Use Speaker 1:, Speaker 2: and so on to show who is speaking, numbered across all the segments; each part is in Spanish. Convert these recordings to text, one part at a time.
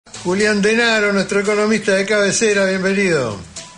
Speaker 1: Julián Denaro, nuestro economista de cabecera, bienvenido.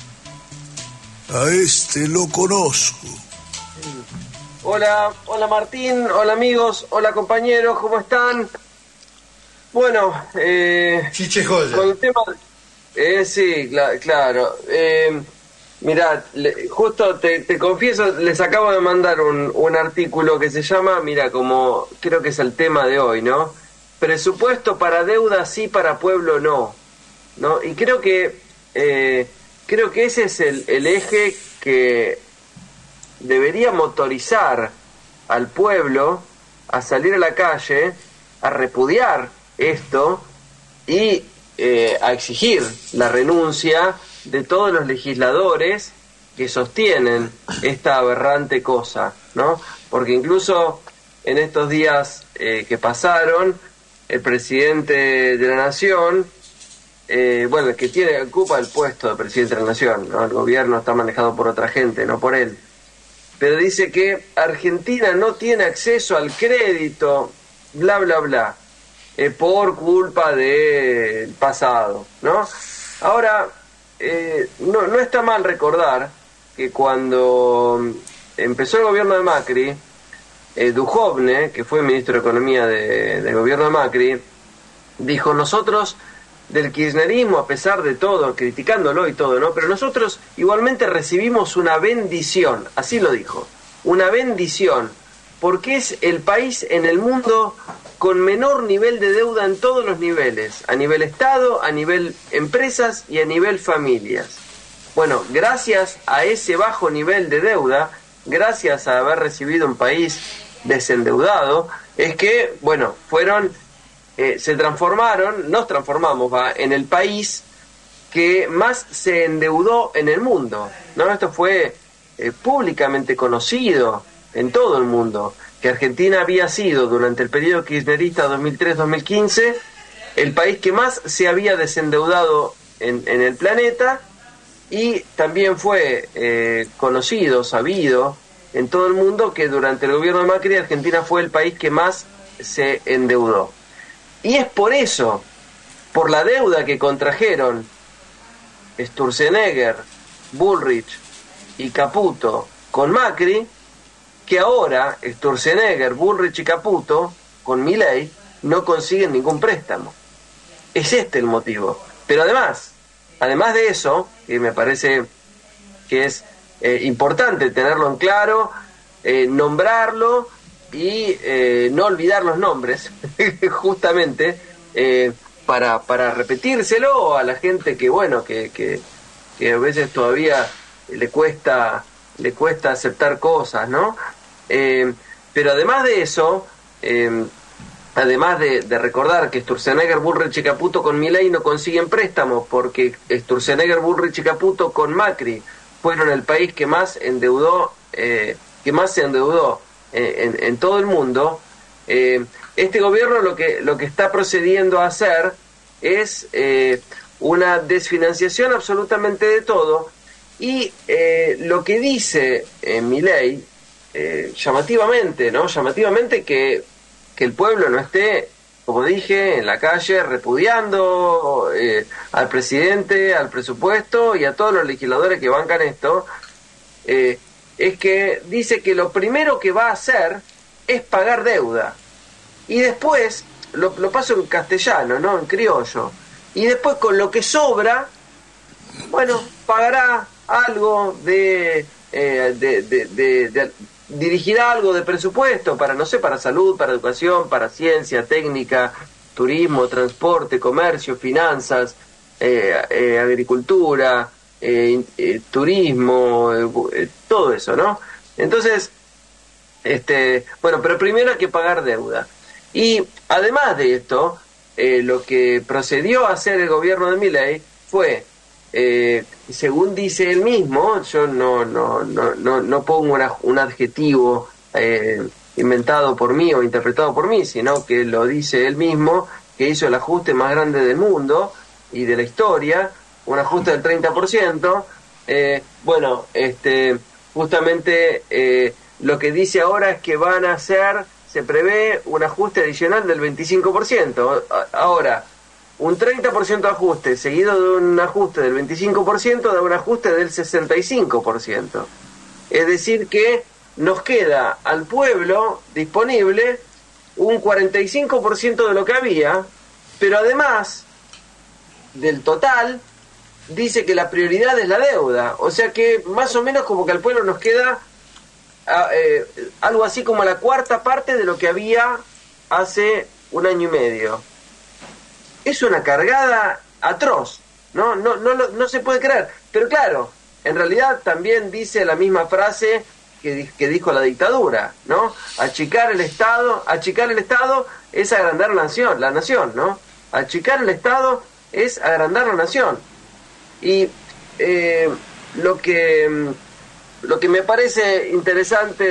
Speaker 2: A este lo conozco.
Speaker 3: Hola Martín, hola amigos, hola compañeros, ¿cómo están? Bueno,
Speaker 1: Chiche Joya.
Speaker 3: con el tema... sí, claro. Mirá, justo te confieso, les acabo de mandar un artículo que se llama, mira, como creo que es el tema de hoy, ¿no? Presupuesto para deuda sí, para pueblo no, ¿no? Y creo que ese es el eje que debería motorizar al pueblo a salir a la calle, a repudiar esto y a exigir la renuncia de todos los legisladores que sostienen esta aberrante cosa, ¿no? Porque incluso en estos días que pasaron, el presidente de la Nación, el que ocupa el puesto de presidente de la Nación, ¿no? El gobierno está manejado por otra gente, no por él, pero dice que Argentina no tiene acceso al crédito, bla, bla, bla, por culpa del pasado, ¿no? Ahora, no está mal recordar que cuando empezó el gobierno de Macri, Duhovne, que fue ministro de Economía del gobierno de Macri, dijo: nosotros del kirchnerismo, a pesar de todo, criticándolo y todo, ¿no? Pero nosotros igualmente recibimos una bendición, así lo dijo, una bendición, porque es el país en el mundo con menor nivel de deuda en todos los niveles, a nivel Estado, a nivel empresas y a nivel familias. Bueno, gracias a ese bajo nivel de deuda, gracias a haber recibido un país desendeudado, es que, bueno, nos transformamos en el país que más se endeudó en el mundo, ¿no? Esto fue públicamente conocido en todo el mundo, que Argentina había sido, durante el periodo kirchnerista 2003-2015, el país que más se había desendeudado en el planeta, y también fue conocido, sabido en todo el mundo, que durante el gobierno de Macri Argentina fue el país que más se endeudó. Y es por eso, por la deuda que contrajeron Sturzenegger, Bullrich y Caputo con Macri, que ahora Sturzenegger, Bullrich y Caputo, con Milei, no consiguen ningún préstamo. Es este el motivo. Pero además de eso, que me parece que es importante tenerlo en claro, nombrarlo y no olvidar los nombres, justamente para repetírselo a la gente que, bueno, que a veces todavía le cuesta aceptar cosas, ¿no? Pero además de eso, además de recordar que Sturzenegger, Bullrich y Caputo con Milei no consiguen préstamos, porque Sturzenegger, Bullrich y Caputo con Macri fueron el país que más se endeudó en todo el mundo, este gobierno lo que está procediendo a hacer es una desfinanciación absolutamente de todo, y lo que dice Milei, llamativamente que el pueblo no esté, como dije, en la calle repudiando al presidente, al presupuesto y a todos los legisladores que bancan esto, es que dice que lo primero que va a hacer es pagar deuda, y después, lo paso en castellano, ¿no?, en criollo, y después con lo que sobra, bueno, pagará algo dirigirá algo de presupuesto para, no sé, para salud, para educación, para ciencia, técnica, turismo, transporte, comercio, finanzas, agricultura, turismo, todo eso, ¿no? Entonces, pero primero hay que pagar deuda. Y además de esto, lo que procedió a hacer el gobierno de Milei fue, según dice él mismo, yo no pongo un adjetivo inventado por mí o interpretado por mí, sino que lo dice él mismo, que hizo el ajuste más grande del mundo y de la historia, un ajuste del 30%. Justamente lo que dice ahora es que se prevé un ajuste adicional del 25%. Ahora, un 30% de ajuste seguido de un ajuste del 25% da un ajuste del 65%. Es decir que nos queda al pueblo disponible un 45% de lo que había, pero además del total dice que la prioridad es la deuda, o sea que más o menos como que al pueblo nos queda algo así como la cuarta parte de lo que había hace un año y medio. Es una cargada atroz, no se puede creer, pero claro, en realidad también dice la misma frase que dijo la dictadura, ¿no? Achicar el Estado es agrandar la nación, ¿no? Achicar el Estado es agrandar la nación. Y lo que me parece interesante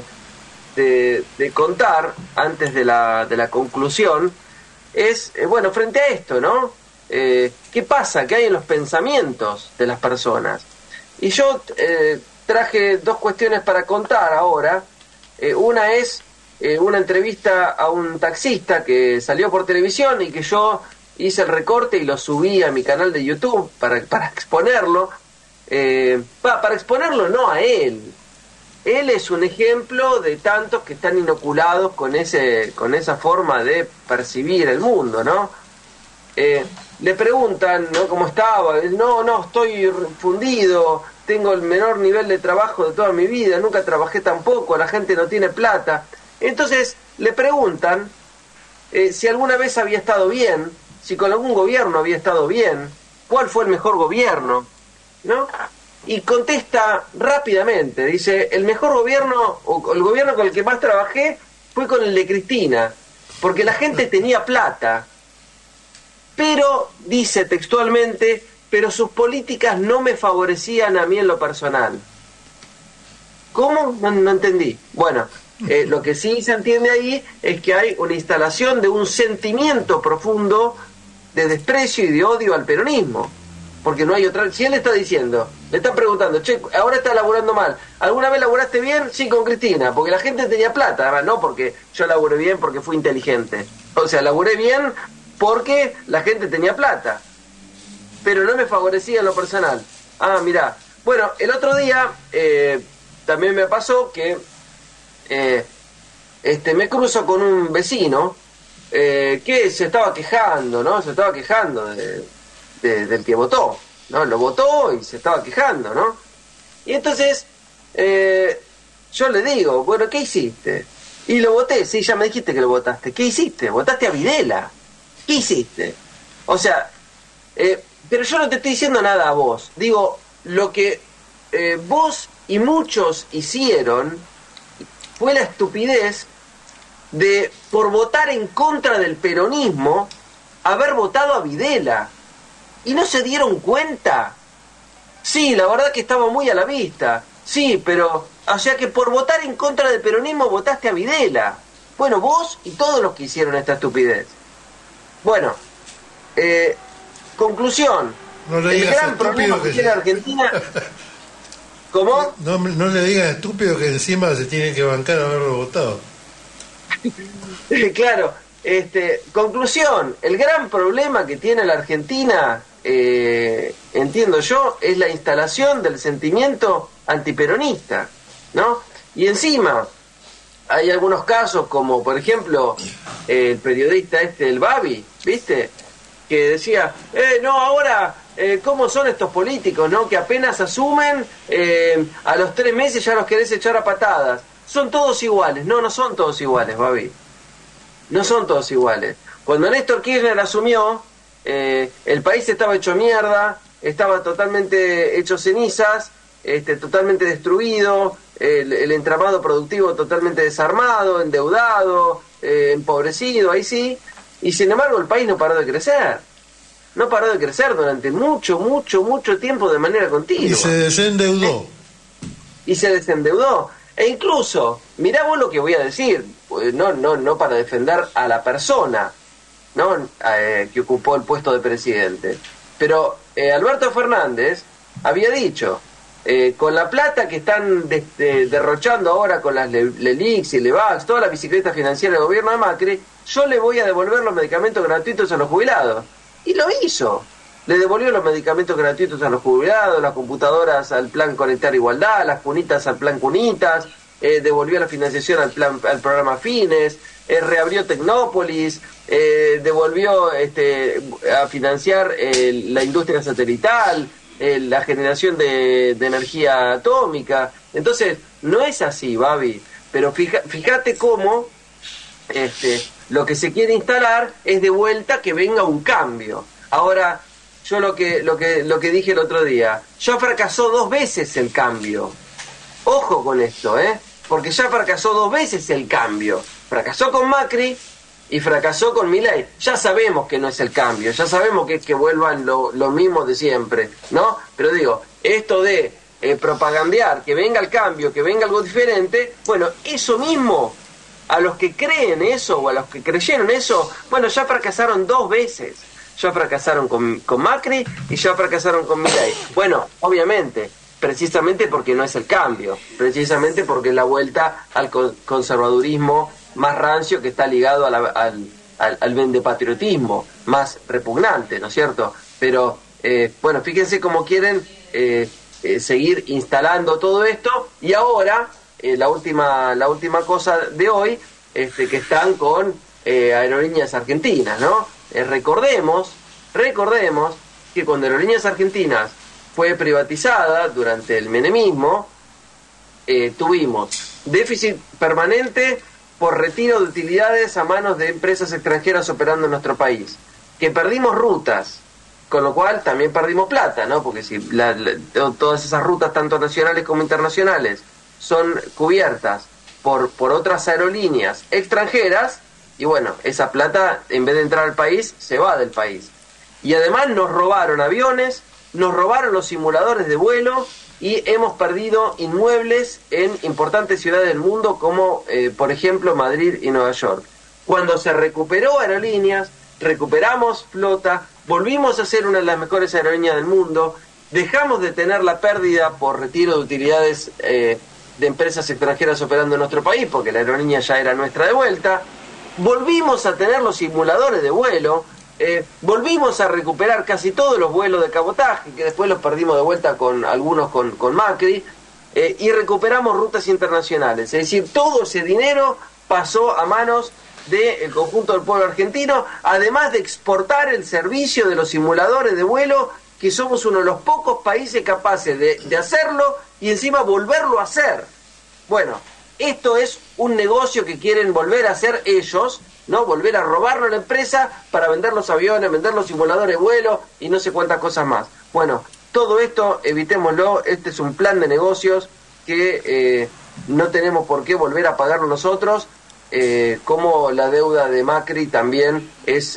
Speaker 3: de contar antes de la conclusión es, bueno, frente a esto, ¿no? ¿Qué pasa? ¿Qué hay en los pensamientos de las personas? Y yo traje dos cuestiones para contar ahora. Una es una entrevista a un taxista que salió por televisión y que yo hice el recorte y lo subí a mi canal de YouTube para exponerlo. Para exponerlo no a él. Él es un ejemplo de tantos que están inoculados con esa forma de percibir el mundo, ¿no? Le preguntan, ¿no?, cómo estaba. No, estoy fundido, tengo el menor nivel de trabajo de toda mi vida, nunca trabajé tan poco, la gente no tiene plata. Entonces le preguntan si alguna vez había estado bien, si con algún gobierno había estado bien, cuál fue el mejor gobierno, ¿no? Y contesta rápidamente, dice, el mejor gobierno, o el gobierno con el que más trabajé, fue con el de Cristina, porque la gente tenía plata, pero, dice textualmente, pero sus políticas no me favorecían a mí en lo personal. ¿Cómo? No entendí. Bueno, lo que sí se entiende ahí es que hay una instalación de un sentimiento profundo de desprecio y de odio al peronismo. Porque no hay otra. Si él está diciendo, le están preguntando, che, ahora está laburando mal, ¿alguna vez laburaste bien? Sí, con Cristina, porque la gente tenía plata. Además, no porque yo laburé bien porque fui inteligente. O sea, laburé bien porque la gente tenía plata, pero no me favorecía en lo personal. Ah, mirá. Bueno, el otro día también me pasó que me cruzo con un vecino que se estaba quejando, ¿no? Se estaba quejando del que votó, ¿no? Lo votó y se estaba quejando, ¿no? Y entonces yo le digo, bueno, ¿qué hiciste? Y lo voté. Sí, ya me dijiste que lo votaste. ¿Qué hiciste? Votaste a Videla. ¿Qué hiciste? O sea, pero yo no te estoy diciendo nada a vos. Digo, lo que vos y muchos hicieron fue la estupidez de, por votar en contra del peronismo, haber votado a Videla. ¿Y no se dieron cuenta? Sí, la verdad que estaba muy a la vista. Sí, pero, o sea que por votar en contra del peronismo votaste a Videla. Bueno, vos y todos los que hicieron esta estupidez. Bueno, conclusión.
Speaker 1: No le digas
Speaker 3: el gran problema que tiene Argentina... ¿Cómo?
Speaker 1: No le digas estúpido que encima se tienen que bancar haberlo votado.
Speaker 3: Claro, conclusión, el gran problema que tiene la Argentina, entiendo yo, es la instalación del sentimiento antiperonista, ¿no? Y encima hay algunos casos como, por ejemplo, el periodista el Babi, ¿viste? Que decía, no, ahora, ¿cómo son estos políticos, no? Que apenas asumen, a los 3 meses ya los querés echar a patadas. Son todos iguales. No son todos iguales, Babi. No son todos iguales. Cuando Néstor Kirchner asumió, el país estaba hecho mierda, estaba totalmente hecho cenizas, totalmente destruido, el entramado productivo totalmente desarmado, endeudado, empobrecido, ahí sí. Y sin embargo el país no paró de crecer. No paró de crecer durante mucho tiempo de manera continua.
Speaker 1: Y se desendeudó.
Speaker 3: Y se desendeudó. E incluso, mirá vos lo que voy a decir, no para defender a la persona, ¿no? Que ocupó el puesto de presidente. Pero Alberto Fernández había dicho, con la plata que están derrochando ahora con las LELIX y LEVAX, toda la bicicleta financiera del gobierno de Macri, yo le voy a devolver los medicamentos gratuitos a los jubilados. Y lo hizo. Le devolvió los medicamentos gratuitos a los jubilados, las computadoras al plan Conectar Igualdad, las cunitas al plan Cunitas, devolvió la financiación al programa Fines, reabrió Tecnópolis, devolvió a financiar la industria satelital, la generación de energía atómica. Entonces, no es así, Babi, pero fíjate cómo lo que se quiere instalar es de vuelta que venga un cambio. Ahora, yo lo que dije el otro día, ya fracasó 2 veces el cambio. Ojo con esto, porque ya fracasó 2 veces el cambio. Fracasó con Macri y fracasó con Milei. Ya sabemos que no es el cambio, ya sabemos que es que vuelvan lo mismo de siempre, ¿no? Pero digo, esto de propagandear que venga el cambio, que venga algo diferente, bueno, eso mismo, a los que creen eso o a los que creyeron eso, bueno, ya fracasaron 2 veces. Ya fracasaron con Macri y ya fracasaron con Milei. Bueno, obviamente, precisamente porque no es el cambio, precisamente porque es la vuelta al conservadurismo más rancio que está ligado al vendepatriotismo, más repugnante, ¿no es cierto? Pero, bueno, fíjense cómo quieren seguir instalando todo esto, y ahora, la última cosa de hoy, que están con Aerolíneas Argentinas, ¿no? Recordemos que cuando Aerolíneas Argentinas fue privatizada durante el menemismo, tuvimos déficit permanente por retiro de utilidades a manos de empresas extranjeras operando en nuestro país, que perdimos rutas, con lo cual también perdimos plata, ¿no? Porque si todas esas rutas, tanto nacionales como internacionales, son cubiertas por otras aerolíneas extranjeras, y bueno, esa plata, en vez de entrar al país, se va del país. Y además nos robaron aviones, nos robaron los simuladores de vuelo, y hemos perdido inmuebles en importantes ciudades del mundo como, por ejemplo, Madrid y Nueva York. Cuando se recuperó Aerolíneas, recuperamos flota, volvimos a ser una de las mejores aerolíneas del mundo, dejamos de tener la pérdida por retiro de utilidades de empresas extranjeras operando en nuestro país, porque la aerolínea ya era nuestra de vuelta, volvimos a tener los simuladores de vuelo, volvimos a recuperar casi todos los vuelos de cabotaje, que después los perdimos de vuelta con algunos con Macri, y recuperamos rutas internacionales. Es decir, todo ese dinero pasó a manos del conjunto del pueblo argentino, además de exportar el servicio de los simuladores de vuelo, que somos uno de los pocos países capaces de hacerlo y encima volverlo a hacer. Bueno, esto es un negocio que quieren volver a hacer ellos, ¿no? Volver a robarlo a la empresa para vender los aviones, vender los simuladores de vuelo y no sé cuántas cosas más. Bueno, todo esto evitémoslo. Este es un plan de negocios que no tenemos por qué volver a pagarlo nosotros, como la deuda de Macri también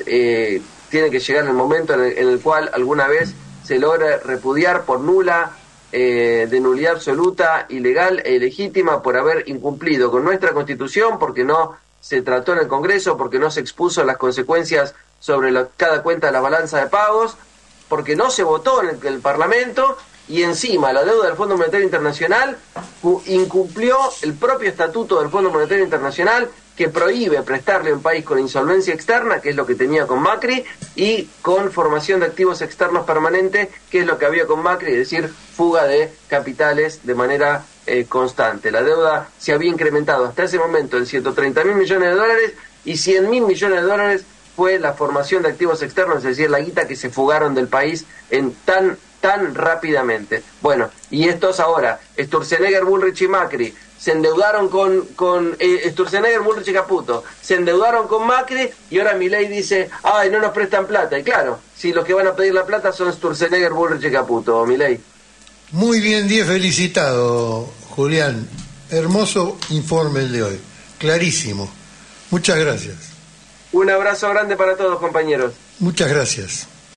Speaker 3: tiene que llegar el momento en el cual alguna vez se logre repudiar por nula, de nulidad absoluta, ilegal e ilegítima, por haber incumplido con nuestra Constitución, porque no se trató en el Congreso, porque no se expuso las consecuencias sobre cada cuenta de la balanza de pagos, porque no se votó en el Parlamento, y encima la deuda del Fondo Monetario Internacional incumplió el propio estatuto del Fondo Monetario Internacional, que prohíbe prestarle a un país con insolvencia externa, que es lo que tenía con Macri, y con formación de activos externos permanente, que es lo que había con Macri, es decir, fuga de capitales de manera constante. La deuda se había incrementado hasta ese momento en 130.000 millones de dólares, y 100.000 millones de dólares fue la formación de activos externos, es decir, la guita que se fugaron del país en tan rápidamente. Bueno, y estos ahora, Sturzenegger, Bullrich y Macri, se endeudaron con Sturzenegger, Bullrich y Caputo, se endeudaron con Macri, y ahora Milei dice, ay, no nos prestan plata. Y claro, si los que van a pedir la plata son Sturzenegger, Bullrich y Caputo, Milei.
Speaker 1: Muy bien, felicitado, Julián. Hermoso informe el de hoy, clarísimo. Muchas gracias.
Speaker 3: Un abrazo grande para todos, compañeros.
Speaker 1: Muchas gracias.